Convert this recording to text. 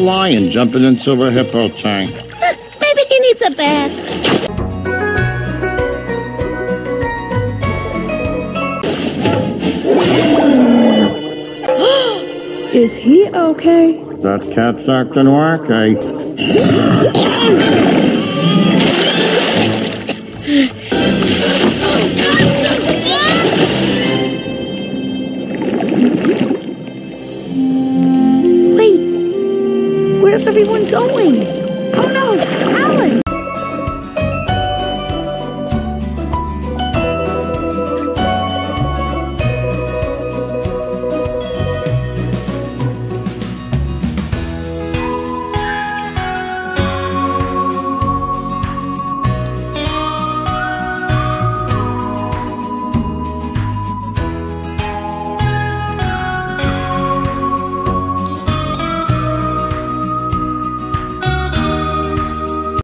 lion jumping into a hippo tank. Maybe he needs a bath. Is he okay? That cat's acting wacky. Wait, where's everyone going? Oh no!